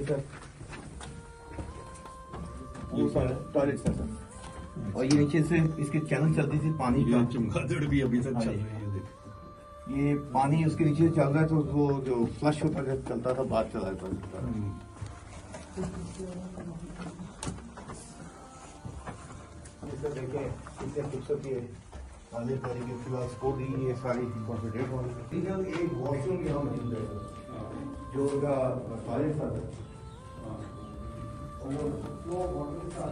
Sir वो sir toilet sir. और ये नीचे से इसके चैनल चलती थी पानी का, चमगादड़ भी अभी तक चल रही है। देखो ये पानी उसके नीचे चल रहा है, तो वो जो फ्लश होता चलता था, बात चला था। देखें कितने खूबसूरती है, आने तरीके के स्पोर्ट ही ये सारी कॉन्सेंट्रेट होने। एक वॉशरूम यहाँ मौजूद है जो उनका टॉयलेट था, और वो वाटर का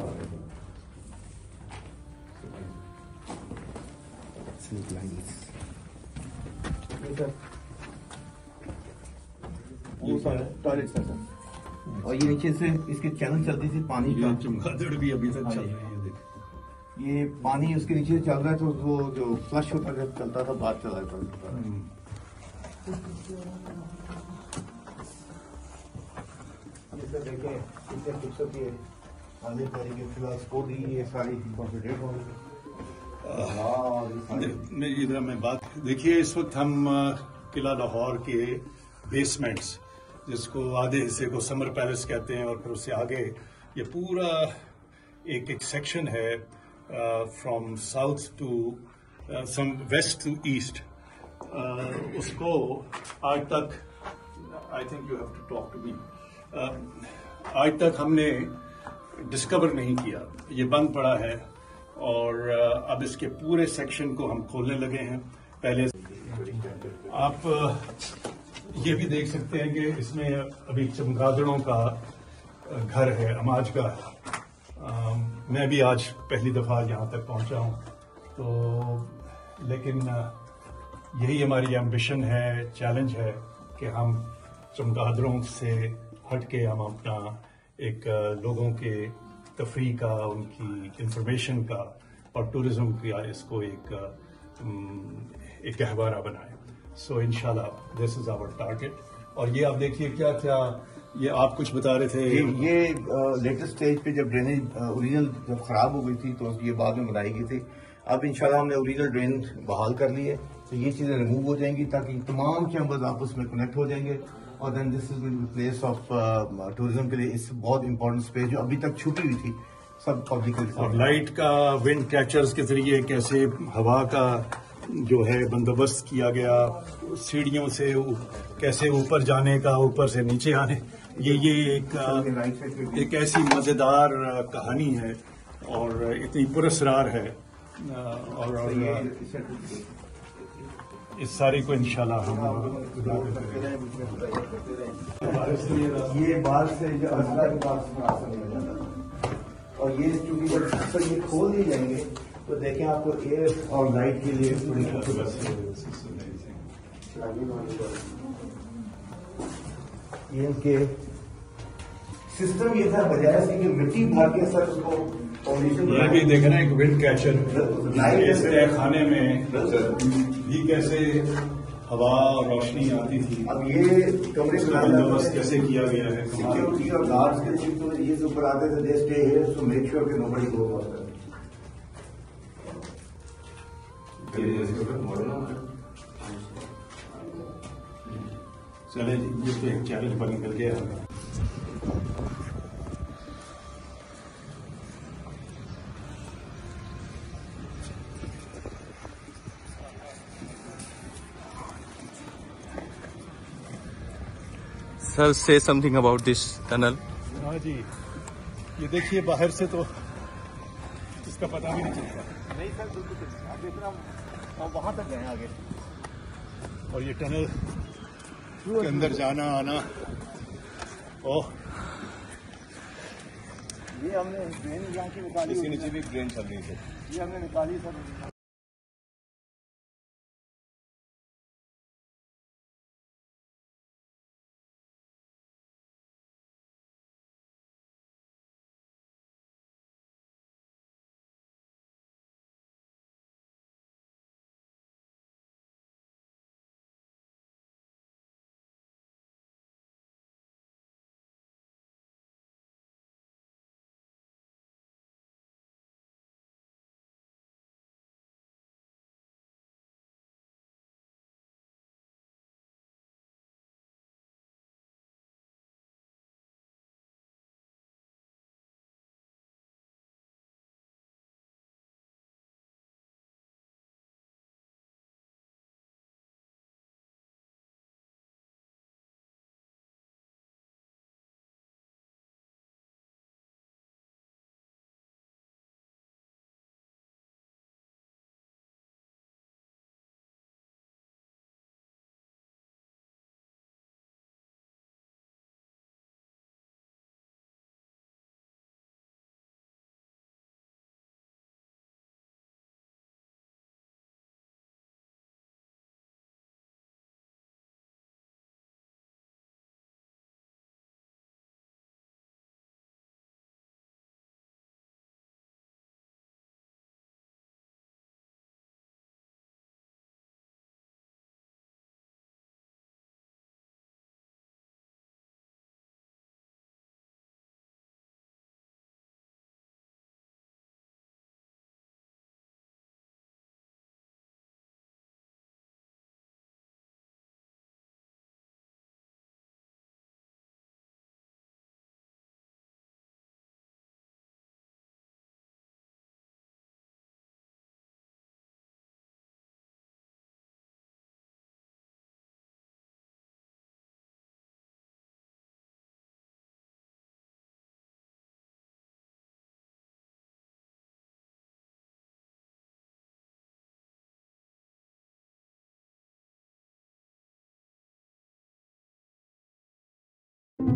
वो सर टॉयलेट था सर। और ये नीचे से इसके चैनल चलती थी पानी का, चमगादड़ भी अभी तक चल रही है। देखो ये पानी उसके नीचे चल रहा है, तो वो जो फ्लश होता चलता था, बात चला था। देखें कितने खूबसूरती है, आने तरीके के स्पोर्ट ही ये सारी कॉन्सेंट्रेट होने। इधर मैं बात देखिए, इस वक्त हम किला लाहौर के बेसमेंट्स, जिसको आधे हिस्से को समर पैलेस कहते हैं, और फिर उससे आगे ये पूरा एक सेक्शन है from south to some west to east, उसको आज तक I think you have to talk to me, आज तक हमने डिस्कवर नहीं किया, ये बंद पड़ा है। और अब इसके पूरे सेक्शन को हम खोलने लगे हैं। पहले आप ये भी देख सकते हैं कि इसमें अभी चमगादड़ों का घर है, अमाज का है। मैं भी आज पहली दफा यहाँ तक पहुँचा हूँ, तो लेकिन यही हमारी एम्बिशन है, चैलेंज है कि हम चमगादड़ों से हट के हम अपना एक लोगों के तफरी का, उनकी इंफॉर्मेशन का और टूरिज्म का इसको एक गहवारा बनाए। सो इंशाल्लाह दिस इज आवर टारगेट। और ये आप देखिए क्या क्या, ये आप कुछ बता रहे थे। ये लेटेस्ट स्टेज पे जब ड्रेनेज ओरिजिनल जब खराब हो गई थी, तो ये बाद में बनाई गई थी। अब इंशाल्लाह हमने ओरिजिनल ड्रेन बहाल कर ली है, तो ये चीजें रिमूव हो जाएंगी ताकि तमाम चैम्बर्स आपस में कनेक्ट हो जाएंगे। और then this is place of tourism के लिए इस बहुत इंपॉर्टेंट स्पेस जो अभी तक छुपी हुई थी सब पब्लिक। और लाइट का, विंड कैचर्स के जरिए कैसे हवा का जो है बंदोबस्त किया गया, सीढ़ियों से कैसे ऊपर जाने का, ऊपर से नीचे आने, ये एक ऐसी मजेदार कहानी है और इतनी पुरस्कार है। और इस सारी को इंशाल्लाह हम ये बाल से जो असला के पास नहीं जाता, और ये चूंकि जब अक्सर ये खोल दिए जाएंगे, तो देखें आपको एयर और लाइट के लिए ये इनके सिस्टम ये था, बजाय इसके कि मिट्टी भर के सर उसको फाउंडेशन। ये भी देख रहे हैं एक विंड कैचर इस खाने में भी कैसे हवा और रोशनी आती थी। अब ये कमरे का बंदोबस्त कैसे किया गया है, सिक्योरिटी और गार्ड्स के लिए, तो ये ऊपर आते थे, they stay here to make sure कि नोबडी गोस आउट। चले जी, ये तो एक चैलेंज बन निकल गया। Sir, say something about this tunnel. हाँ जी, ये देखिए बाहर से तो इसका पता भी नहीं चलता। नहीं सर, बिल्कुल आप देखना, हम वहां तक गए आगे, और ये टनल के अंदर जाना आना, ओह ये हमने ड्रेन यहाँ की निकाली, इसके नीचे भी ड्रेन चल रही है। ये हमने निकाली सर।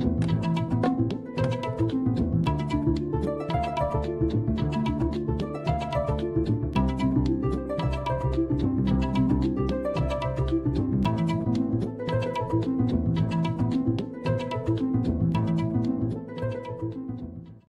है।